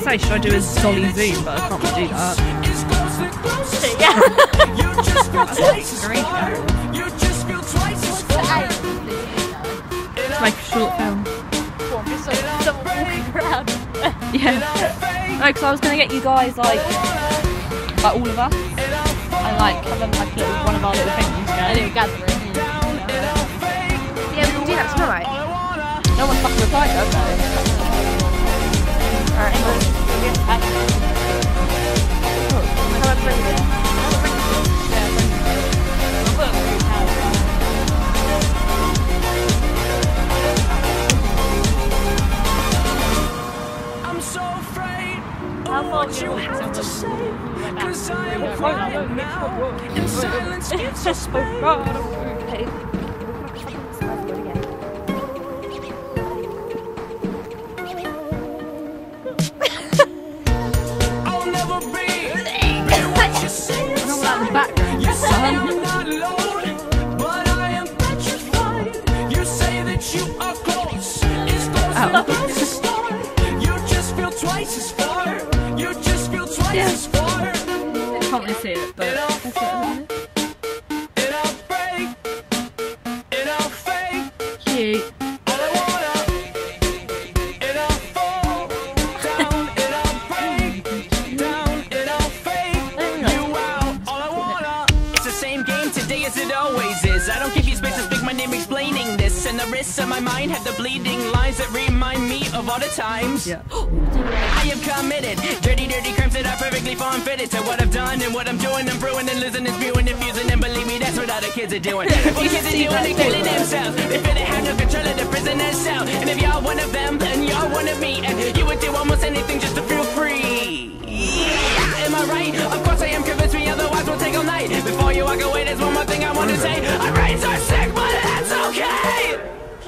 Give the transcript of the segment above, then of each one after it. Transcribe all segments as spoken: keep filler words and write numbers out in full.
say, should I do a Dolly Zoom, but I can't really do that. Yeah. Great. Like a short film. Yeah. No, because I was gonna get you guys like, like all of us, and like have them like little, one of our little things. A little gathering. Yeah, we can do that tomorrow. No one fucking replied though. Alright, well, how about Brendan? How far do you have to say? Cause I am quiet now, and silence gets us both. Okay. I'll never be what you say. I know that in the background. You say I'm not alone, but I am petrified. You say that you are close, it's close enough to start. You just feel twice as far. You just feel twice Yeah. as far. I can't really see it, but It'll that's it, fall, isn't it? it'll break, it'll fade. Cute. All I wanna, it'll fall down, it'll break down, it'll fade you out. All I wanna, it's the same game today as it always is. I don't give you space to speak my name explaining this, and the risks of my mind have the bleeding lines that remind me of all the times. Yeah. I am committed, dirty, dirty crimes that are perfectly form fitted to what I've done and what I'm doing. I'm brewing and losing and spewing and fusing, and believe me, that's what other kids are doing. What kids are doing, they're killing themselves. They feel they have no control of the prisoner's cell. And if y'all one of them, then y'all one of me. And you would do almost anything just to feel free. Yeah, am I right? Of course I am, convinced me, otherwise we'll take all night. Before you walk away, there's one more thing I want to say. Our brains are sick, but that's okay.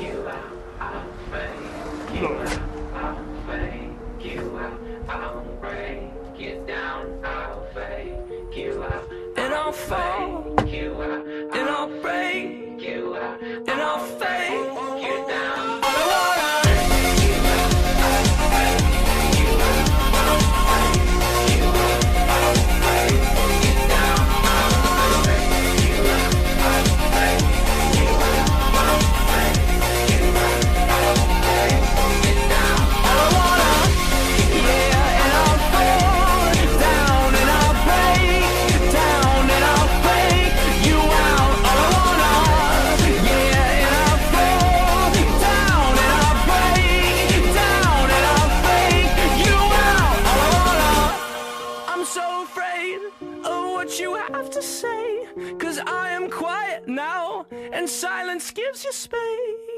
And I'll fall, and I'll break, and I'll fade you down. All I wanna, yeah, and I'll fall down, and I'll break down, and I'll fade you out. All I wanna, yeah, and I'll fall down, and I'll break down, and I'll fade you out. All I wanna, I'm so afraid of what you have to say, cause I am quiet now, and silence gives you space.